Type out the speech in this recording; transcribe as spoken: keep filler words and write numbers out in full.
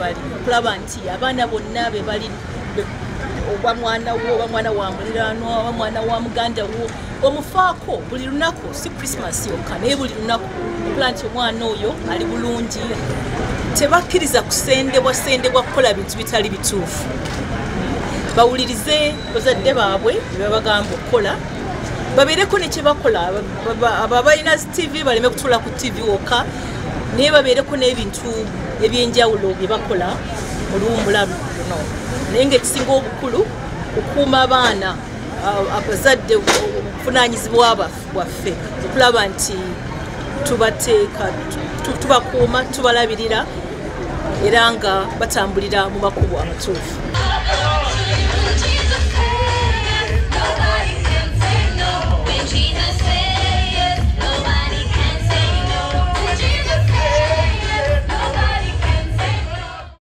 bali okulaba nti abaana bonna be bali oba mwana wo oba mwana wa muliraanwa oba mwana wa muganda wo omufaako buli lunaku si Christmas yokka naye buli lunaku okulaba nti omwana oyo ali bulungi. Tebakkiriza kusendebwa sendebwa kukola bintu bitali bituufu. Bawulirize bazadde baabwe bye babagamba okukola, babeereko ne kye bakola. Abo abalina T V baleme kutula ku T V wokka, naye babeereko n'ebintu ebyenjawulo bye bakola mu luwummula luno. Naye ng'ekisinga obukulu okukuuma abaana abazadde obuvunaanyizibwa bwaffe okulaba nti tubateeka tubakuuma tubalabirira era nga batambulira mu makubo amatuufu.